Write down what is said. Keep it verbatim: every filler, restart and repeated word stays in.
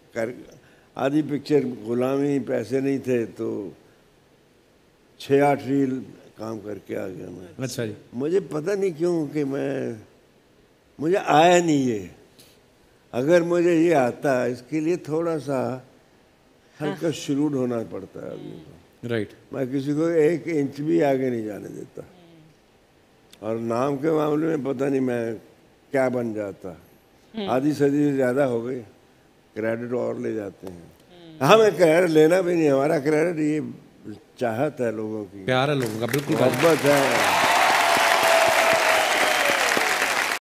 कर आधी पिक्चर गुलामी, पैसे नहीं थे तो छः आठ रील काम करके आ गया मैं। अच्छा जी। मुझे पता नहीं क्यों कि मैं मुझे आया नहीं ये। अगर मुझे ये आता, इसके लिए थोड़ा सा हल्का शुरू होना पड़ता है आदमी को। राइट। मैं किसी को एक इंच भी आगे नहीं जाने देता। और नाम के मामले में पता नहीं मैं क्या बन जाता। आधी सदी से ज़्यादा हो गई, क्रेडिट और ले जाते हैं। हाँ, मैं क्रेडिट लेना भी नहीं, हमारा क्रेडिट ये चाहत है लोगों की, प्यार है लोगों का, बिल्कुल मोहब्बत है।